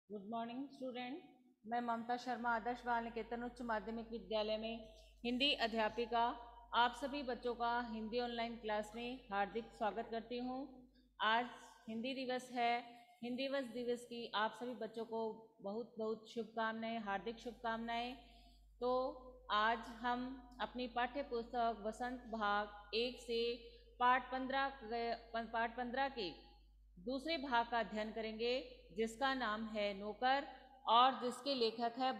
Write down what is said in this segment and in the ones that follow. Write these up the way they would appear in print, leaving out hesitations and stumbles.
Good morning student. मैं ममता शर्मा आदर्श बाल निकेतन उच्च माध्यमिक विद्यालय में हिंदी अध्यापिका आप सभी बच्चों का हिंदी ऑनलाइन क्लास में हार्दिक स्वागत करती हूँ। आज हिंदी दिवस है। हिंदी दिवस की आप सभी बच्चों को बहुत बहुत शुभकामनाएं, हार्दिक शुभकामनाएं। तो आज हम अपनी पाठ्य पुस्तक वसंत भाग 1 से पाठ 15 के दूसरे भाग का अध्ययन करेंगे, जिसका नाम है नौकर और जिसके लेखक है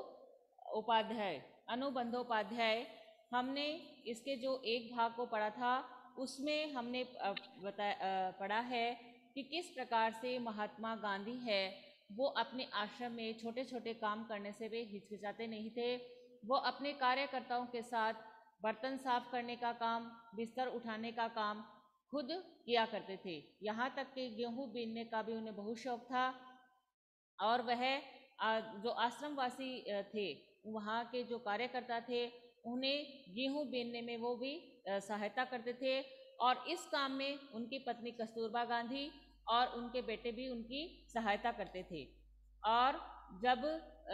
अनुबंधोपाध्याय। हमने इसके जो एक भाग को पढ़ा था उसमें हमने पढ़ा है कि किस प्रकार से महात्मा गांधी है वो अपने आश्रम में छोटे छोटे काम करने से वे हिचकिचाते नहीं थे। वो अपने कार्यकर्ताओं के साथ बर्तन साफ करने का काम, बिस्तर उठाने का काम खुद किया करते थे। यहाँ तक कि गेहूं बीनने का भी उन्हें बहुत शौक था। और वह जो आश्रमवासी थे, वहाँ के जो कार्यकर्ता थे, उन्हें गेहूं बीनने में वो भी सहायता करते थे। और इस काम में उनकी पत्नी कस्तूरबा गांधी और उनके बेटे भी उनकी सहायता करते थे। और जब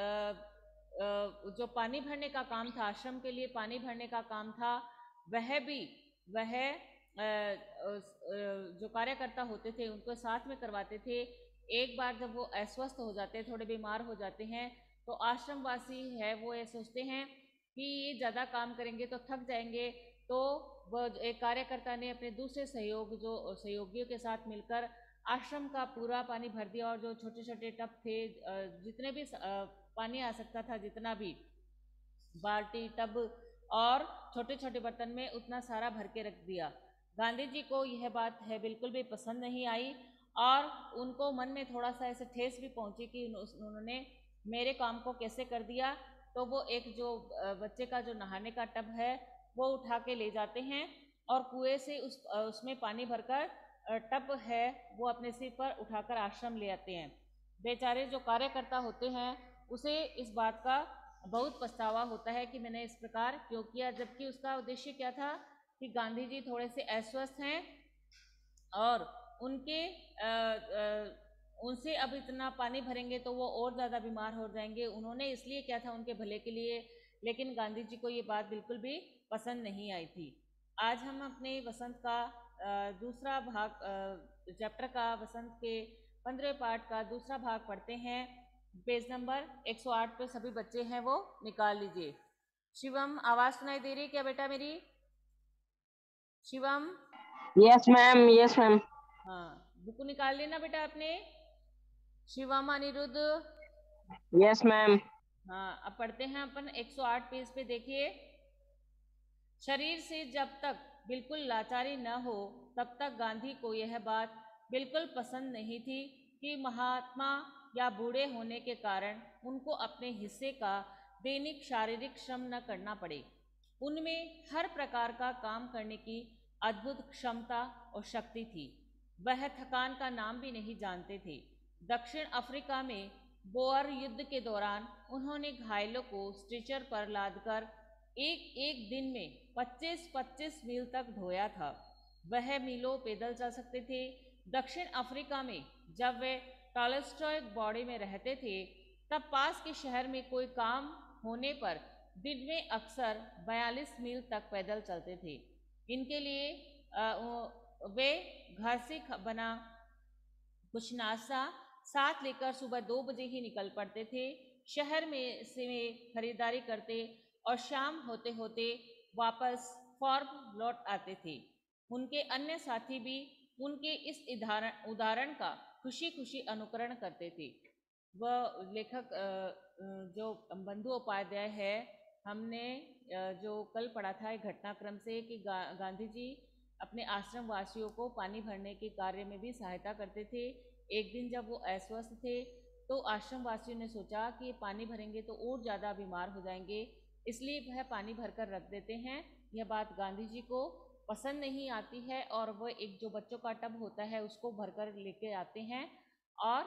जो पानी भरने का काम था, आश्रम के लिए पानी भरने का काम था, वह जो कार्यकर्ता होते थे उनको साथ में करवाते थे। एक बार जब वो अस्वस्थ हो जाते हैं, थोड़े बीमार हो जाते हैं, तो आश्रमवासी है वो ये सोचते हैं कि ये ज़्यादा काम करेंगे तो थक जाएंगे। तो वह एक कार्यकर्ता ने अपने दूसरे सहयोगियों के साथ मिलकर आश्रम का पूरा पानी भर दिया। और जो छोटे छोटे टब थे, जितने भी पानी आ सकता था, जितना भी बाल्टी, टब और छोटे छोटे बर्तन में, उतना सारा भर के रख दिया। गांधी जी को यह बात है बिल्कुल भी पसंद नहीं आई और उनको मन में थोड़ा सा ऐसे ठेस भी पहुंची कि उन्होंने मेरे काम को कैसे कर दिया। तो वो एक जो बच्चे का जो नहाने का टब है वो उठा के ले जाते हैं और कुएं से उसमें पानी भरकर टब है वो अपने सिर पर उठाकर आश्रम ले आते हैं। बेचारे जो कार्यकर्ता होते हैं उसे इस बात का बहुत पछतावा होता है कि मैंने इस प्रकार क्यों किया, जबकि उसका उद्देश्य क्या था कि गांधी जी थोड़े से अस्वस्थ हैं और उनसे अब इतना पानी भरेंगे तो वो और ज़्यादा बीमार हो जाएंगे। उन्होंने इसलिए किया था उनके भले के लिए, लेकिन गांधी जी को ये बात बिल्कुल भी पसंद नहीं आई थी। आज हम अपने वसंत का दूसरा भाग, चैप्टर का वसंत के 15वें पाठ का दूसरा भाग पढ़ते हैं। पेज नंबर 108 पे सभी बच्चे हैं वो निकाल लीजिए। शिवम, आवाज़ सुनाई दे रही है क्या बेटा मेरी? Shivam? Yes ma'am, yes ma'am. हाँ, बुक निकाल लेना बेटा अपने। शिवम, अनिरुद्ध? Yes ma'am. हाँ, अब पढ़ते हैं अपन 108 पेज पे। देखिए, शरीर से जब तक बिल्कुल लाचारी न हो तब तक गांधी को यह बात बिल्कुल पसंद नहीं थी कि महात्मा या बूढ़े होने के कारण उनको अपने हिस्से का दैनिक शारीरिक श्रम न करना पड़े। उनमें हर प्रकार का काम करने की अद्भुत क्षमता और शक्ति थी। वह थकान का नाम भी नहीं जानते थे। दक्षिण अफ्रीका में बोअर युद्ध के दौरान उन्होंने घायलों को स्ट्रेचर पर लादकर एक एक दिन में 25-25 मील तक ढोया था। वह मीलों पैदल चल सकते थे। दक्षिण अफ्रीका में जब वे टॉलस्टॉय बॉडी में रहते थे, तब पास के शहर में कोई काम होने पर दिन में अक्सर 42 मील तक पैदल चलते थे। इनके लिए वे घर से बना कुछ नाश्ता साथ लेकर सुबह 2 बजे ही निकल पड़ते थे। शहर में से खरीदारी करते और शाम होते होते वापस फॉर्म लौट आते थे। उनके अन्य साथी भी उनके इस उदाहरण का खुशी खुशी अनुकरण करते थे। वह लेखक जो बंधुओपाध्याय है, हमने जो कल पढ़ा था एक घटनाक्रम से कि गांधी जी अपने आश्रम वासियों को पानी भरने के कार्य में भी सहायता करते थे। एक दिन जब वो अस्वस्थ थे तो आश्रम वासियों ने सोचा कि पानी भरेंगे तो और ज़्यादा बीमार हो जाएंगे, इसलिए वह पानी भरकर रख देते हैं। यह बात गांधी जी को पसंद नहीं आती है और वह एक जो बच्चों का टब होता है उसको भरकर लेके आते हैं और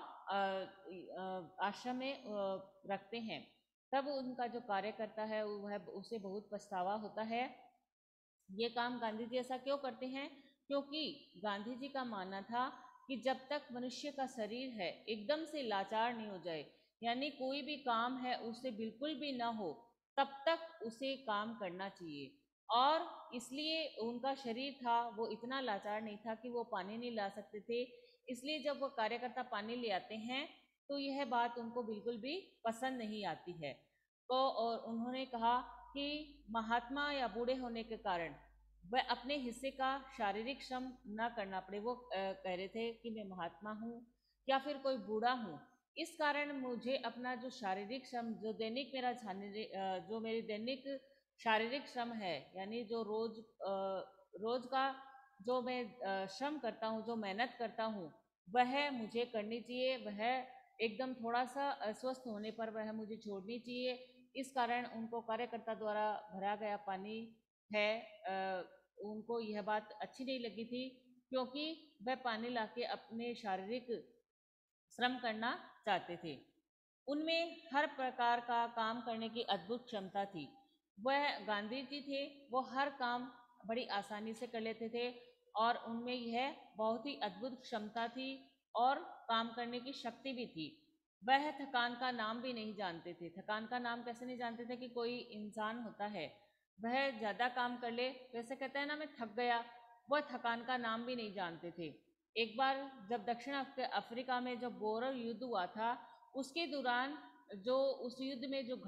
आश्रम में रखते हैं। तब उनका जो कार्यकर्ता है वह उसे बहुत पछतावा होता है। ये काम गांधी जी ऐसा क्यों करते हैं? क्योंकि गांधी जी का मानना था कि जब तक मनुष्य का शरीर है एकदम से लाचार नहीं हो जाए, यानी कोई भी काम है उसे बिल्कुल भी ना हो, तब तक उसे काम करना चाहिए। और इसलिए उनका शरीर था वो इतना लाचार नहीं था कि वो पानी नहीं ला सकते थे, इसलिए जब वो कार्यकर्ता पानी ले आते हैं तो यह बात उनको बिल्कुल भी पसंद नहीं आती है। तो और उन्होंने कहा कि महात्मा या बूढ़े होने के कारण वह अपने हिस्से का शारीरिक श्रम न करना पड़े। वो कह रहे थे कि मैं महात्मा हूँ या फिर कोई बूढ़ा हूँ, इस कारण मुझे अपना जो शारीरिक श्रम, जो दैनिक मेरा जो मेरी दैनिक शारीरिक श्रम है, यानी जो रोज का जो मैं श्रम करता हूँ, जो मेहनत करता हूँ, वह मुझे करनी चाहिए। वह एकदम थोड़ा सा अस्वस्थ होने पर वह मुझे छोड़नी चाहिए। इस कारण उनको कार्यकर्ता द्वारा भरा गया पानी है, उनको यह बात अच्छी नहीं लगी थी, क्योंकि वह पानी लाके अपने शारीरिक श्रम करना चाहते थे। उनमें हर प्रकार का काम करने की अद्भुत क्षमता थी। वह गांधी जी थे, वो हर काम बड़ी आसानी से कर लेते थे और उनमें यह बहुत ही अद्भुत क्षमता थी और काम करने की शक्ति भी थी। वह थकान का नाम भी नहीं जानते थे। थकान का नाम कैसे नहीं जानते थे कि कोई इंसान होता है, वह ज़्यादा काम कर ले, वैसे कहता है ना मैं थक गया, वह थकान का नाम भी नहीं जानते थे। एक बार जब दक्षिण अफ्रीका में जब बोअर युद्ध हुआ था, उसके दौरान जो उस युद्ध में जो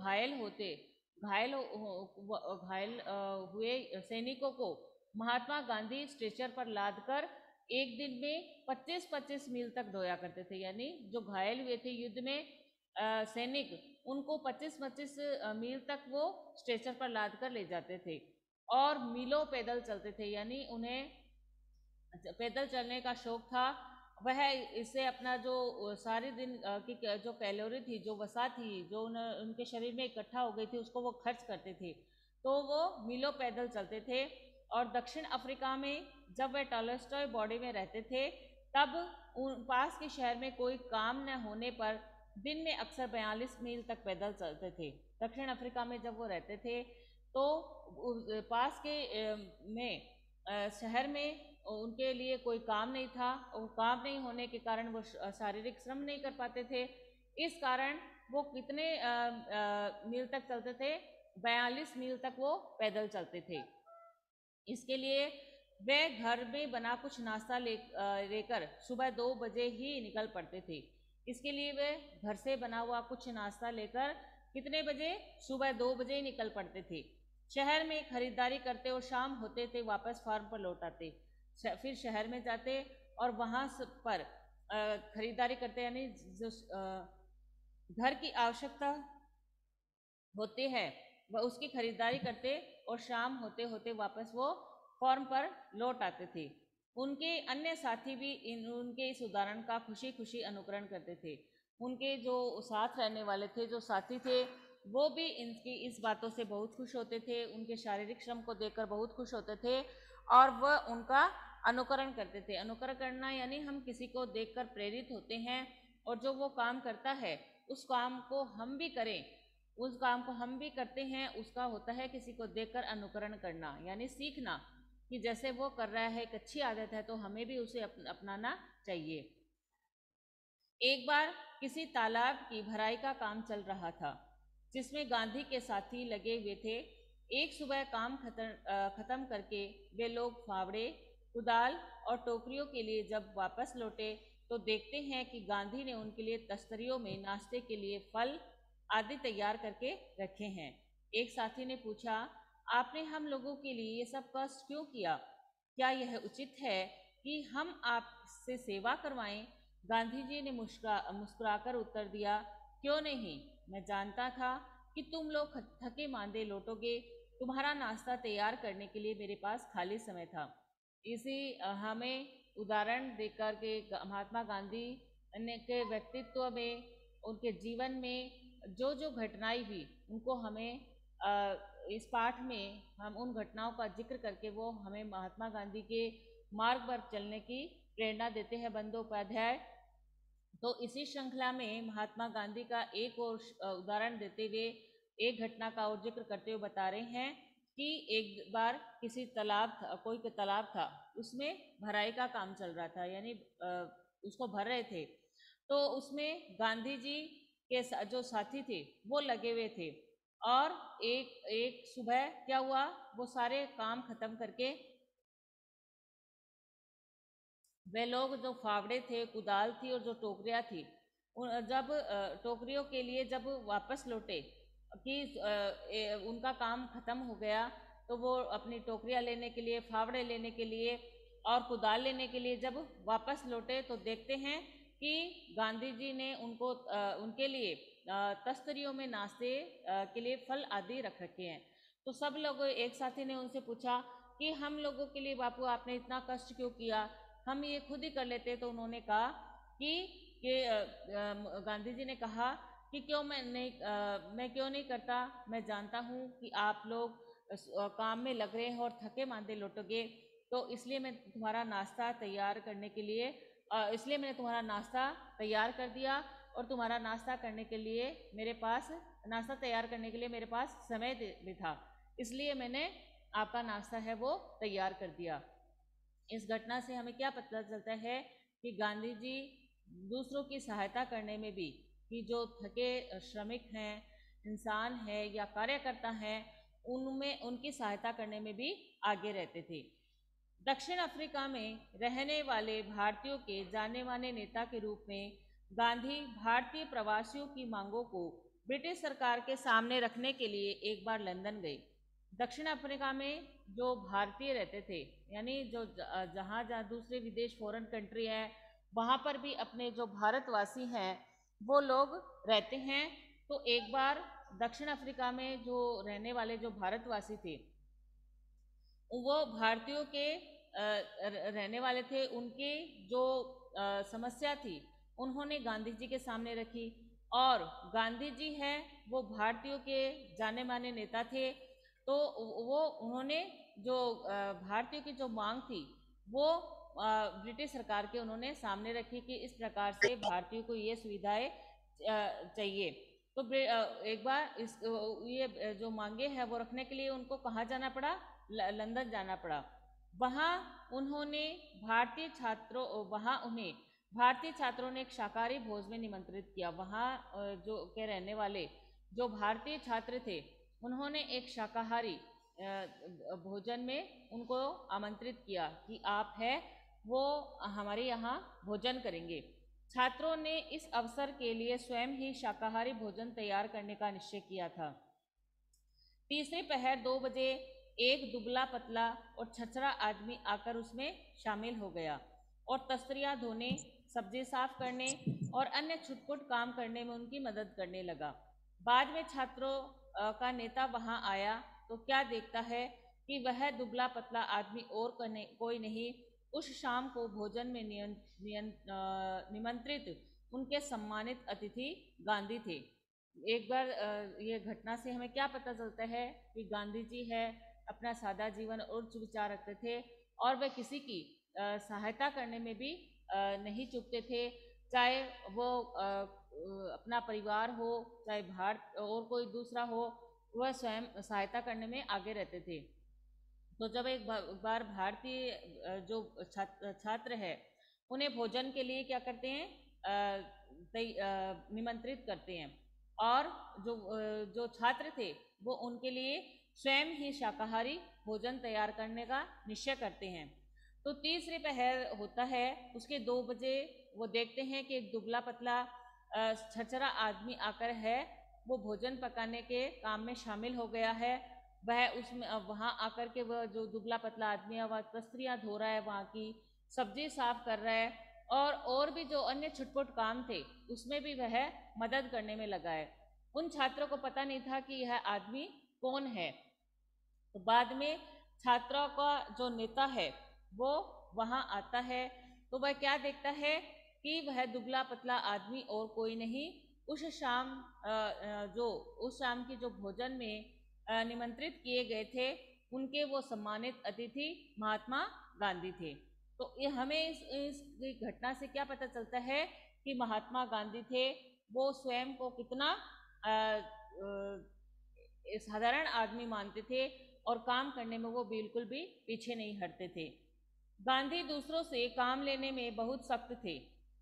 घायल हुए सैनिकों को महात्मा गांधी स्ट्रेचर पर लादकर एक दिन में 25-25 मील तक ढोया करते थे। यानी जो घायल हुए थे युद्ध में सैनिक, उनको 25-25 मील तक वो स्ट्रेचर पर लाद कर ले जाते थे और मीलों पैदल चलते थे। यानी उन्हें पैदल चलने का शौक था। वह इससे अपना जो सारे दिन की जो कैलोरी थी, जो वसा थी, जो उनके शरीर में इकट्ठा हो गई थी, उसको वो खर्च करते थे, तो वो मीलों पैदल चलते थे। और दक्षिण अफ्रीका में जब वे टॉलस्टॉय बॉडी में रहते थे, तब पास के शहर में कोई काम न होने पर दिन में अक्सर 42 मील तक पैदल चलते थे। दक्षिण अफ्रीका में जब वो रहते थे तो पास के शहर में उनके लिए कोई काम नहीं था, और काम नहीं होने के कारण वो शारीरिक श्रम नहीं कर पाते थे। इस कारण वो कितने मील तक चलते थे? 42 मील तक वो पैदल चलते थे। इसके लिए वे घर में बना कुछ नाश्ता लेकर सुबह 2 बजे ही निकल पड़ते थे। इसके लिए वे घर से बना हुआ कुछ नाश्ता लेकर कितने बजे? सुबह 2 बजे ही निकल पड़ते थे। शहर में खरीदारी करते और शाम होते थे वापस फार्म पर लौट आते। फिर शहर में जाते और वहाँ पर खरीदारी करते, यानी जो घर की आवश्यकता होते हैं वह उसकी खरीदारी करते और शाम होते होते वापस वो फॉर्म पर लौट आते थे। उनके अन्य साथी भी उनके इस उदाहरण का खुशी खुशी अनुकरण करते थे। उनके जो साथ रहने वाले थे, जो साथी थे, वो भी इनकी इस बातों से बहुत खुश होते थे, उनके शारीरिक श्रम को देखकर बहुत खुश होते थे और वह उनका अनुकरण करते थे। अनुकरण करना यानी हम किसी को देखकर प्रेरित होते हैं और जो वो काम करता है उस काम को हम भी करें, उस काम को हम भी करते हैं, उसका होता है किसी को देखकर अनुकरण करना, यानी सीखना कि जैसे वो कर रहा है एक अच्छी आदत है तो हमें भी उसे अपनाना चाहिए। एक बार किसी तालाब की भराई का काम चल रहा था जिसमें गांधी के साथी लगे हुए थे। एक सुबह काम खत्म करके वे लोग फावड़े, कुदाल और टोकरियों के लिए जब वापस लौटे तो देखते हैं कि गांधी ने उनके लिए तस्तरियों में नाश्ते के लिए फल आदि तैयार करके रखे हैं। एक साथी ने पूछा, आपने हम लोगों के लिए ये सब कष्ट क्यों किया? क्या यह उचित है कि हम आपसे सेवा करवाएं? गांधी जी ने मुस्कुराकर उत्तर दिया, क्यों नहीं, मैं जानता था कि तुम लोग थके मांदे लौटोगे। तुम्हारा नाश्ता तैयार करने के लिए मेरे पास खाली समय था। इसी हमें उदाहरण देकर के महात्मा गांधी के व्यक्तित्व में, उनके जीवन में जो जो घटनाएं हुई उनको हमें इस पाठ में हम उन घटनाओं का जिक्र करके वो हमें महात्मा गांधी के मार्ग पर चलने की प्रेरणा देते हैं बंदोपाध्याय। तो इसी श्रृंखला में महात्मा गांधी का एक और उदाहरण देते हुए, एक घटना का और जिक्र करते हुए बता रहे हैं कि एक बार किसी तालाब था, कोई तालाब था, उसमें भराई का काम चल रहा था, यानी उसको भर रहे थे, तो उसमें गांधी जी के जो साथी थे वो लगे हुए थे। और एक एक सुबह क्या हुआ, वो सारे काम खत्म करके वे लोग जो फावड़े थे, कुदाल थी और जो टोकरियाँ थी, जब टोकरियों के लिए जब वापस लौटे कि उनका काम खत्म हो गया, तो वो अपनी टोकरियाँ लेने के लिए, फावड़े लेने के लिए और कुदाल लेने के लिए जब वापस लौटे, तो देखते हैं कि गांधी जी ने उनके लिए तस्तरियों में नाश्ते के लिए फल आदि रख रखे हैं। तो सब लोग, एक साथी ने उनसे पूछा कि हम लोगों के लिए बापू आपने इतना कष्ट क्यों किया, हम ये खुद ही कर लेते। तो उन्होंने कहा कि गांधी जी ने कहा कि मैं क्यों नहीं करता, मैं जानता हूँ कि आप लोग काम में लग रहे हैं और थके मांदे लौटोगे, तो इसलिए मैं तुम्हारा नाश्ता तैयार करने के लिए इसलिए मैंने तुम्हारा नाश्ता तैयार कर दिया, और तुम्हारा नाश्ता करने के लिए मेरे पास नाश्ता तैयार करने के लिए मेरे पास समय भी था, इसलिए मैंने आपका नाश्ता है वो तैयार कर दिया। इस घटना से हमें क्या पता चलता है कि गांधी जी दूसरों की सहायता करने में भी, कि जो थके श्रमिक हैं, इंसान है या कार्यकर्ता हैं, उनमें उनकी सहायता करने में भी आगे रहते थे। दक्षिण अफ्रीका में रहने वाले भारतीयों के जाने माने नेता के रूप में गांधी भारतीय प्रवासियों की मांगों को ब्रिटिश सरकार के सामने रखने के लिए एक बार लंदन गए। दक्षिण अफ्रीका में जो भारतीय रहते थे, यानी जो जहाँ जहाँ दूसरे विदेश फॉरेन कंट्री है, वहाँ पर भी अपने जो भारतवासी हैं वो लोग रहते हैं। तो एक बार दक्षिण अफ्रीका में जो रहने वाले जो भारतवासी थे, वो भारतीयों के रहने वाले थे, उनके जो समस्या थी उन्होंने गांधी जी के सामने रखी। और गांधी जी हैं वो भारतीयों के जाने माने नेता थे, तो वो उन्होंने जो भारतीयों की जो मांग थी वो ब्रिटिश सरकार के उन्होंने सामने रखी कि इस प्रकार से भारतीयों को ये सुविधाएं चाहिए। तो एक बार ये जो मांगे हैं वो रखने के लिए उनको कहाँ जाना पड़ा, लंदन जाना पड़ा। वहाँ उन्हें भारतीय छात्रों ने एक शाकाहारी भोज में निमंत्रित किया। वहाँ जो के रहने वाले जो भारतीय छात्र थे, उन्होंने एक शाकाहारी भोजन में उनको आमंत्रित किया कि आप है वो हमारे यहाँ भोजन करेंगे। छात्रों ने इस अवसर के लिए स्वयं ही शाकाहारी भोजन तैयार करने का निश्चय किया था। तीसरे पहर 2 बजे एक दुबला पतला और छछरा आदमी आकर उसमें शामिल हो गया और तस्तरियां धोने, सब्जी साफ करने और अन्य छुटपुट काम करने में उनकी मदद करने लगा। बाद में छात्रों का नेता वहां आया तो क्या देखता है कि वह दुबला पतला आदमी और कोई नहीं, उस शाम को भोजन में निमंत्रित उनके सम्मानित अतिथि गांधी थे। एक बार ये घटना से हमें क्या पता चलता है कि गांधी जी है अपना सादा जीवन और उच्च विचार रखते थे, और वे किसी की सहायता करने में भी नहीं चूकते थे, चाहे वो अपना परिवार हो, चाहे भारत और कोई दूसरा हो, वह स्वयं सहायता करने में आगे रहते थे। तो जब एक बार भारतीय जो छात्र है उन्हें भोजन के लिए क्या करते हैं, निमंत्रित करते हैं, और जो छात्र थे वो उनके लिए स्वयं ही शाकाहारी भोजन तैयार करने का निश्चय करते हैं। तो तीसरे पहर होता है, उसके 2 बजे वो देखते हैं कि एक दुबला पतला छचरा आदमी आकर है वो भोजन पकाने के काम में शामिल हो गया है। वह उसमें वहाँ आकर के वह जो दुबला पतला आदमी है वह तस्तरियाँ धो रहा है, वहाँ की सब्जी साफ कर रहा है, और भी जो अन्य छुटपुट काम थे उसमें भी वह मदद करने में लगा है। उन छात्रों को पता नहीं था कि यह आदमी कौन है। तो बाद में छात्रों का जो नेता है वो वहाँ आता है, तो वह क्या देखता है कि वह दुबला पतला आदमी और कोई नहीं, उस शाम की जो भोजन में निमंत्रित किए गए थे उनके वो सम्मानित अतिथि महात्मा गांधी थे। तो ये हमें इस घटना से क्या पता चलता है कि महात्मा गांधी थे वो स्वयं को कितना साधारण आदमी मानते थे और काम करने में वो बिल्कुल भी पीछे नहीं हटते थे। गांधी दूसरों से काम लेने में बहुत सख्त थे।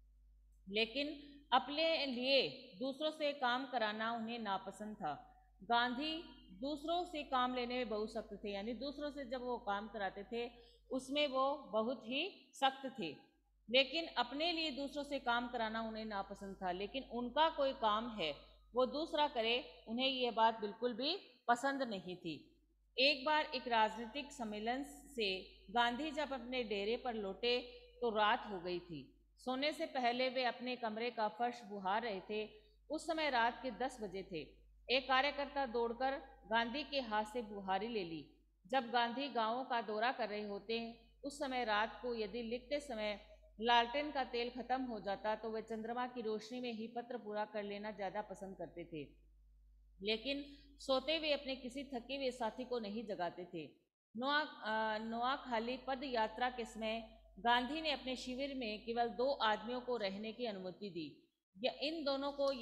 लेकिन अपने लिए दूसरों से काम कराना उन्हें नापसंद था। गांधी दूसरों से काम लेने में बहुत सख्त थे, यानी दूसरों से जब वो काम कराते थे उसमें वो बहुत ही सख्त थे। लेकिन अपने लिए दूसरों से काम कराना उन्हें नापसंद था, लेकिन उनका कोई काम है वो दूसरा करे, उन्हें यह बात बिल्कुल भी पसंद नहीं थी। एक बार एक राजनीतिक सम्मेलन से गांधी जब अपने डेरे पर लौटे तो रात हो गई थी। सोने से पहले वे अपने कमरे का फर्श बुहार रहे थे। उस समय रात के 10 बजे थे। एक कार्यकर्ता दौड़कर गांधी के हाथ से बुहारी ले ली। जब गांधी गांवों का दौरा कर रहे होते उस समय रात को यदि लिखते समय लालटेन का तेल खत्म हो जाता तो वे चंद्रमा की रोशनी में ही पत्र पूरा कर लेना ज्यादा पसंद करते थे, लेकिन सोते हुए अपने किसी थके हुए साथी को नहीं जगाते थे। नोआखाली पद यात्रा के समय गांधी ने अपने शिविर में केवल 2 आदमियों को रहने की अनुमति दी। इन दोनों को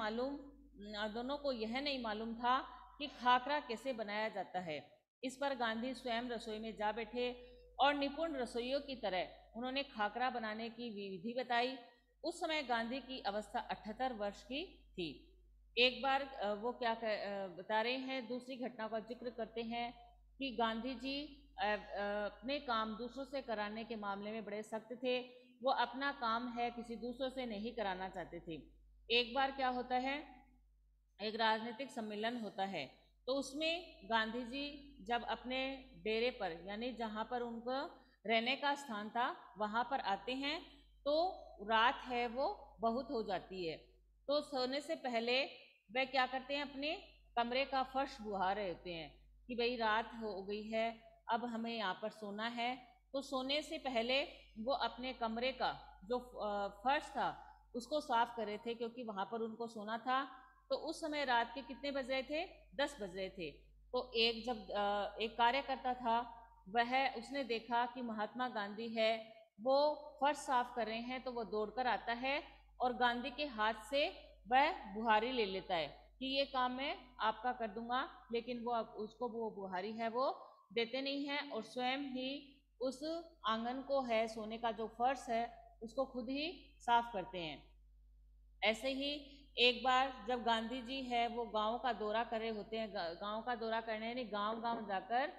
यह नहीं मालूम था कि खाकरा कैसे बनाया जाता है। इस पर गांधी स्वयं रसोई में जा बैठे और निपुण रसोइयों की तरह उन्होंने खाकरा बनाने की विधि बताई। उस समय गांधी की अवस्था 78 वर्ष की थी। एक बार वो क्या बता रहे हैं, दूसरी घटना का जिक्र करते हैं कि गांधी जी अपने काम दूसरों से कराने के मामले में बड़े सख्त थे। वो अपना काम है किसी दूसरों से नहीं कराना चाहते थे। एक बार क्या होता है, एक राजनीतिक सम्मेलन होता है तो उसमें गांधी जी जब अपने डेरे पर यानी जहाँ पर उनको रहने का स्थान था वहाँ पर आते हैं तो रात है वो बहुत हो जाती है। तो सोने से पहले वह क्या करते हैं, अपने कमरे का फर्श बुहा रहे होते हैं कि भाई रात हो गई है, अब हमें यहाँ पर सोना है। तो सोने से पहले वो अपने कमरे का जो फर्श था उसको साफ कर रहे थे, क्योंकि वहाँ पर उनको सोना था। तो उस समय रात के कितने बज रहे थे, 10 बज रहे थे। तो एक कार्यकर्ता था, वह उसने देखा कि महात्मा गांधी है वो फर्श साफ कर रहे हैं, तो वो दौड़कर आता है और गांधी के हाथ से वह बुहारी ले लेता है कि ये काम मैं आपका कर दूंगा, लेकिन वो उसको वो बुहारी है वो देते नहीं है और स्वयं ही उस आंगन को है सोने का जो फर्श है उसको खुद ही साफ करते हैं। ऐसे ही एक बार जब गांधी जी है वो गांव का दौरा कर रहे होते हैं, गांव का दौरा करने यानी गांव गांव जाकर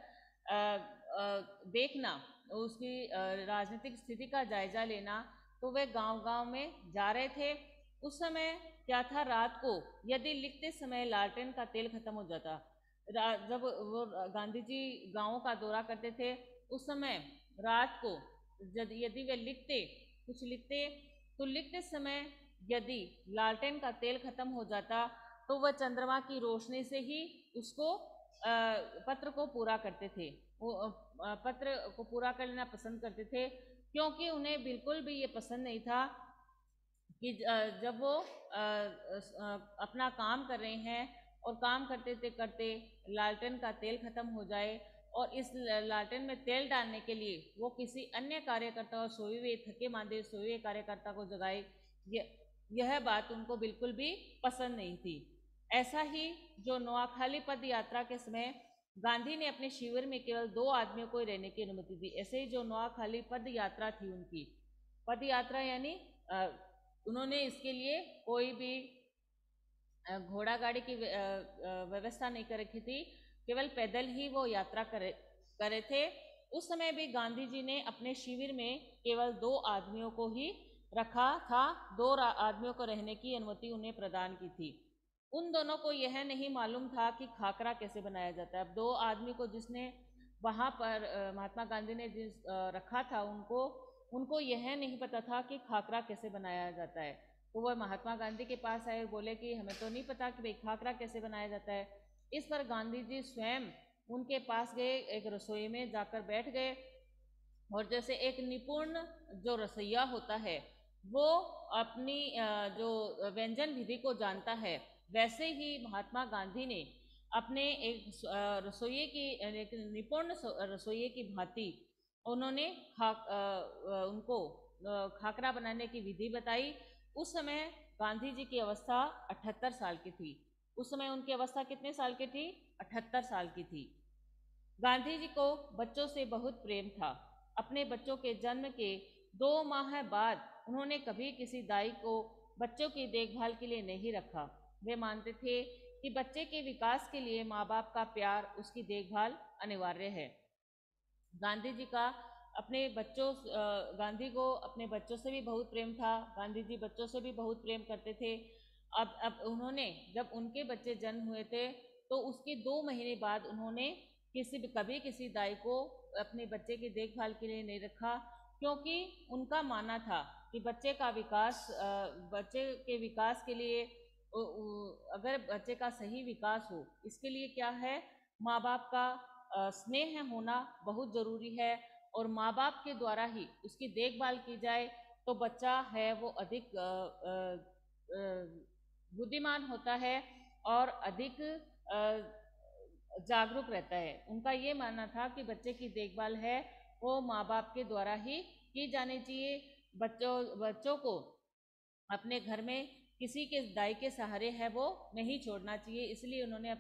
देखना, उसकी राजनीतिक स्थिति का जायजा लेना। तो वे गांव गांव में जा रहे थे। उस समय क्या था, रात को यदि लिखते समय लालटेन का तेल खत्म हो जाता, जब वो गांधी जी गांवों का दौरा करते थे उस समय रात को यदि वे कुछ लिखते तो लिखते समय यदि लालटेन का तेल खत्म हो जाता तो वह चंद्रमा की रोशनी से ही उसको पत्र को पूरा करते थे। वो पत्र को पूरा करना पसंद करते थे, क्योंकि उन्हें बिल्कुल भी ये पसंद नहीं था कि जब वो अपना काम कर रहे हैं और काम करते लालटेन का तेल खत्म हो जाए और इस लालटेन में तेल डालने के लिए वो किसी अन्य कार्यकर्ता और सोए हुए थके मांदे सोए हुए कार्यकर्ता को जगाए, यह बात उनको बिल्कुल भी पसंद नहीं थी। ऐसा ही जो नोआखाली पद यात्रा के समय गांधी ने अपने शिविर में केवल 2 आदमियों को ही रहने की अनुमति दी। ऐसे ही जो नोआखाली पद यात्रा थी, उनकी पद यात्रा यानी उन्होंने इसके लिए कोई भी घोड़ा गाड़ी की व्यवस्था नहीं कर रखी थी, केवल पैदल ही वो यात्रा करे थे। उस समय भी गांधी जी ने अपने शिविर में केवल 2 आदमियों को ही रखा था, 2 आदमियों को रहने की अनुमति उन्हें प्रदान की थी। उन दोनों को यह नहीं मालूम था कि खाकरा कैसे बनाया जाता है। अब 2 आदमी को जिसने वहाँ पर महात्मा गांधी ने रखा था उनको यह नहीं पता था कि खाकरा कैसे बनाया जाता है। तो वह महात्मा गांधी के पास आए और बोले कि हमें तो नहीं पता कि भाई खाकरा कैसे बनाया जाता है। इस पर गांधी जी स्वयं उनके पास गए, एक रसोई में जाकर बैठ गए और जैसे एक निपुण जो रसोइया होता है वो अपनी जो व्यंजन विधि को जानता है, वैसे ही महात्मा गांधी ने अपने एक रसोइये की एक निपुण रसोइये की भांति उन्होंने उनको खाकरा बनाने की विधि बताई। उस समय गांधी जी की अवस्था 78 साल की थी। उस समय उनकी अवस्था कितने साल की थी, 78 साल की थी। गांधी जी को बच्चों से बहुत प्रेम था। अपने बच्चों के जन्म के 2 माह बाद उन्होंने कभी किसी दाई को बच्चों की देखभाल के लिए नहीं रखा। वे मानते थे कि बच्चे के विकास के लिए माँ बाप का प्यार, उसकी देखभाल अनिवार्य है। गांधी जी का अपने बच्चों गांधी को अपने बच्चों से भी बहुत प्रेम था। गांधी जी बच्चों से भी बहुत प्रेम करते थे। अब उन्होंने जब उनके बच्चे जन्म हुए थे तो उसके 2 महीने बाद उन्होंने कभी किसी दाई को अपने बच्चे की देखभाल के लिए नहीं रखा, क्योंकि उनका मानना था कि बच्चे के विकास के लिए अगर बच्चे का सही विकास हो, इसके लिए क्या है, माँ बाप का स्नेह होना बहुत ज़रूरी है। और माँ बाप के द्वारा ही उसकी देखभाल की जाए तो बच्चा है वो अधिक बुद्धिमान होता है और अधिक जागरूक रहता है। उनका ये मानना था कि बच्चे की देखभाल है वो माँ बाप के द्वारा ही की जानी चाहिए। बच्चों को अपने घर में किसी के दाई के सहारे है वो नहीं छोड़ना चाहिए। इसलिए उन्होंने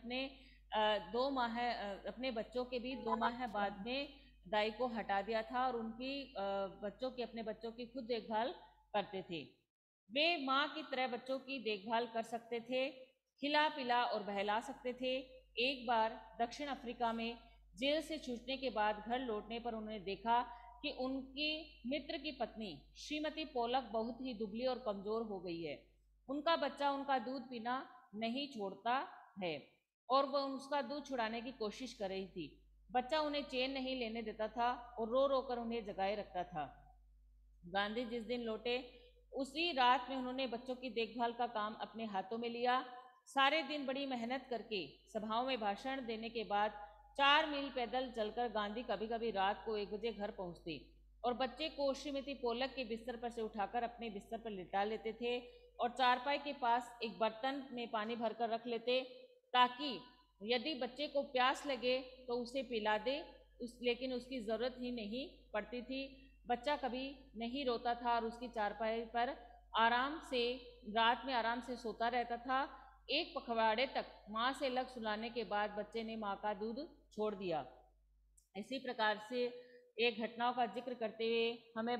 अपने बच्चों के भी 2 माह बाद में दाई को हटा दिया था और अपने बच्चों की खुद देखभाल करते थे। वे माँ की तरह बच्चों की देखभाल कर सकते थे, खिला पिला और बहला सकते थे। एक बार दक्षिण अफ्रीका में जेल से छूटने के बाद घर लौटने पर उन्होंने देखा कि उनकी मित्र की पत्नी श्रीमती पोलक बहुत ही दुबली और कमजोर हो गई है। उनका बच्चा उनका दूध पीना नहीं छोड़ता है और वह उसका दूध छुड़ाने की कोशिश कर रही थी। बच्चा उन्हें चैन नहीं लेने देता था और रो रो कर उन्हें जगाए रखता था। गांधी जिस दिन लौटे उसी रात में उन्होंने बच्चों की देखभाल का काम अपने हाथों में लिया। सारे दिन बड़ी मेहनत करके सभाओं में भाषण देने के बाद 4 मील पैदल चलकर गांधी कभी कभी रात को 1 बजे घर पहुंचते और बच्चे को श्रीमती पोलक के बिस्तर पर से उठाकर अपने बिस्तर पर लिटा लेते थे और चारपाई के पास एक बर्तन में पानी भरकर रख लेते, ताकि यदि बच्चे को प्यास लगे तो उसे पिला दे। लेकिन उसकी ज़रूरत ही नहीं पड़ती थी। बच्चा कभी नहीं रोता था और उसकी चारपाई पर रात में आराम से सोता रहता था। एक पखवाड़े तक माँ से अलग सुलाने के बाद बच्चे ने माँ का दूध छोड़ दिया। इसी प्रकार से एक घटनाओं का जिक्र करते हुए हमें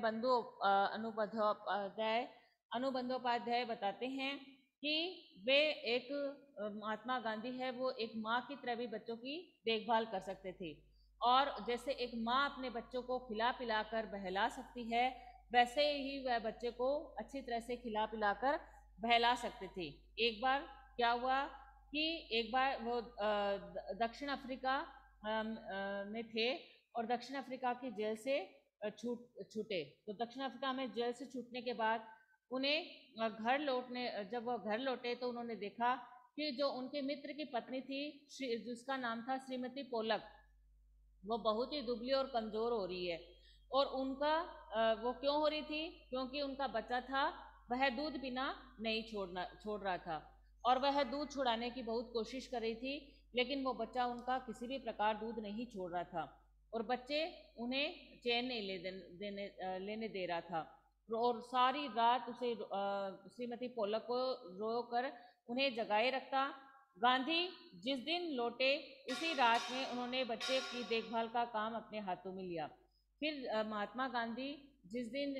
अनुबंधोपाध्याय बताते हैं कि वे महात्मा गांधी है वो एक माँ की तरह भी बच्चों की देखभाल कर सकते थे। और जैसे एक माँ अपने बच्चों को खिला पिलाकर बहला सकती है, वैसे ही वह बच्चे को अच्छी तरह से खिला पिलाकर बहला सकते थे। एक बार क्या हुआ कि एक बार वो दक्षिण अफ्रीका में थे और दक्षिण अफ्रीका की जेल से छूटे। तो दक्षिण अफ्रीका में जेल से छूटने के बाद उन्हें जब वो घर लौटे तो उन्होंने देखा कि जो उनके मित्र की पत्नी थी, जिसका नाम था श्रीमती पोलक, वो बहुत ही दुबली और कमज़ोर हो रही है। और वो क्यों हो रही थी? क्योंकि उनका बच्चा था वह दूध पीना नहीं छोड़ रहा था और वह दूध छुड़ाने की बहुत कोशिश कर रही थी, लेकिन वो बच्चा उनका किसी भी प्रकार दूध नहीं छोड़ रहा था और बच्चे उन्हें चैन नहीं लेने दे रहा था। और सारी रात उसे श्रीमती पोलक को रो कर उन्हें जगाए रखता। गांधी जिस दिन लौटे उसी रात में उन्होंने बच्चे की देखभाल का काम अपने हाथों में लिया। फिर महात्मा गांधी जिस दिन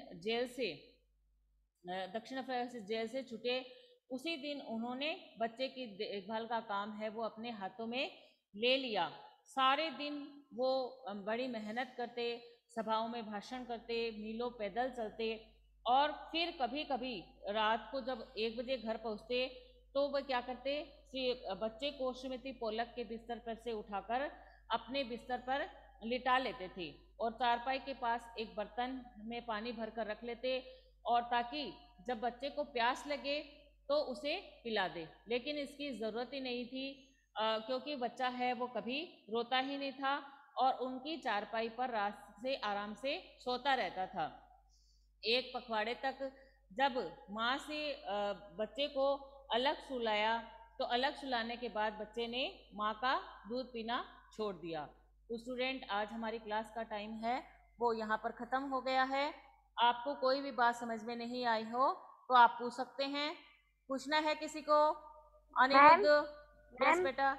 दक्षिण अफ्रीका से जेल से छूटे उसी दिन उन्होंने बच्चे की देखभाल का काम है वो अपने हाथों में ले लिया। सारे दिन वो बड़ी मेहनत करते, सभाओं में भाषण करते, मीलों पैदल चलते और फिर कभी कभी रात को जब 1 बजे घर पहुंचते तो वह क्या करते, बच्चे को श्रीमती पोलक के बिस्तर पर से उठाकर अपने बिस्तर पर लिटा लेते थे और चारपाई के पास एक बर्तन में पानी भरकर रख लेते और ताकि जब बच्चे को प्यास लगे तो उसे पिला दे। लेकिन इसकी ज़रूरत ही नहीं थी, क्योंकि बच्चा है वो कभी रोता ही नहीं था और उनकी चारपाई पर रात से आराम से सोता रहता था। एक पखवाड़े तक जब माँ से बच्चे को अलग सुलाया तो अलग सुलाने के बाद बच्चे ने माँ का दूध पीना छोड़ दिया। तो स्टूडेंट, आज हमारी क्लास का टाइम है वो यहाँ पर ख़त्म हो गया है। आपको कोई भी बात समझ में नहीं आई हो तो आप पूछ सकते हैं। पूछना है किसी को? अनिरुद्ध? यस बेटा।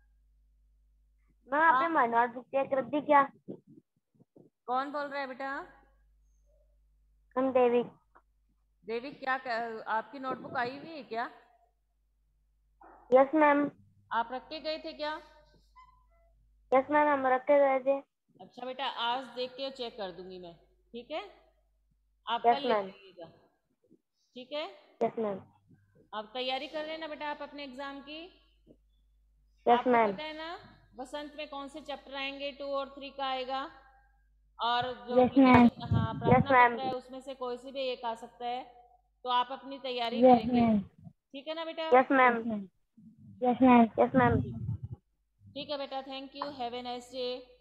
मैम आपने मनोहर बुक चेक कर दी क्या? कौन बोल रहा है बेटा? हम देवी। देवी आपकी नोटबुक आई हुई है क्या? Yes ma'am. आप रख के गए थे क्या? यस मैम, हम रख के गए थे। अच्छा बेटा, आज देख के चेक कर दूंगी मैं, ठीक है? आप यस कल ले मैम। जाइएगा, ठीक है? Yes ma'am. अब तैयारी कर रहे हैं ना बेटा आप अपने एग्जाम की? यस आपको मैम। पता है ना बसंत में कौन से चैप्टर आएंगे, 2 और 3 का आएगा? और जो यस मैम। एप्लीकेशन, हाँ, यस प्रार्थना मैम। पत्र है उसमें से कोई सी भी एक आ सकता है। तो आप अपनी तैयारी यस करेंगे, मैम। ठीक है ना बेटा? Yes ma'am. Yes ma'am. Yes ma'am. ठीक है बेटा, thank you, have a nice day.